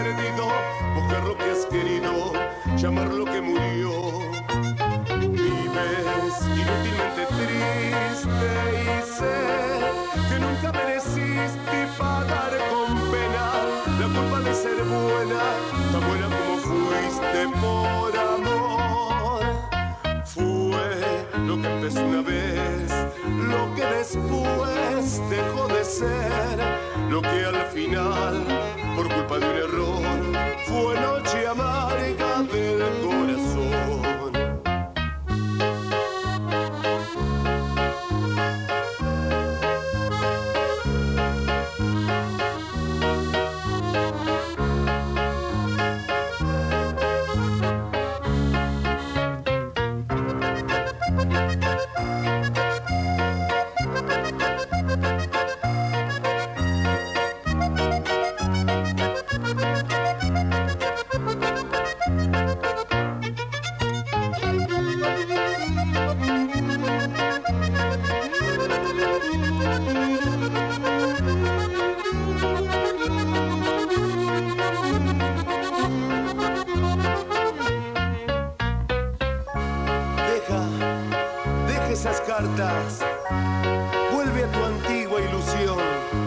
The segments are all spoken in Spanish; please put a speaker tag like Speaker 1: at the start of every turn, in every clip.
Speaker 1: perdido, buscar lo que has querido, llamar lo que murió. Vives inútilmente triste y sé que nunca mereciste pagar con pena la culpa de ser buena, tan buena como fuiste por amor. Fue lo que empezó una vez, lo que después dejó de ser, lo que al final, por culpa de un error, fue noche amarga del corazón. Deja esas cartas, vuelve a tu antigua ilusión,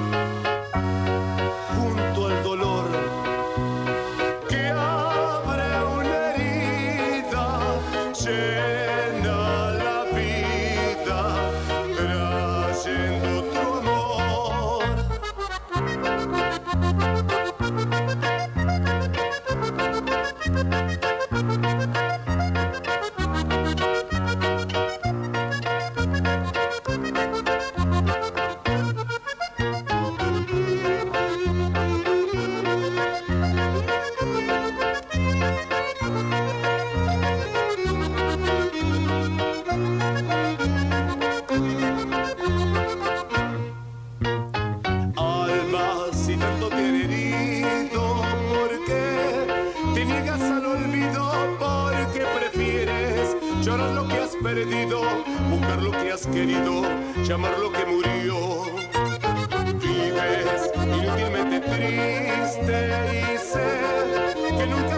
Speaker 1: junto al dolor que abre una herida, llena la vida, trayendo tu amor. Si tanto te han herido, ¿por qué te niegas al olvido? Porque prefieres llorar lo que has perdido, buscar lo que has querido, llamar lo que murió. Vives inútilmente triste y sé que nunca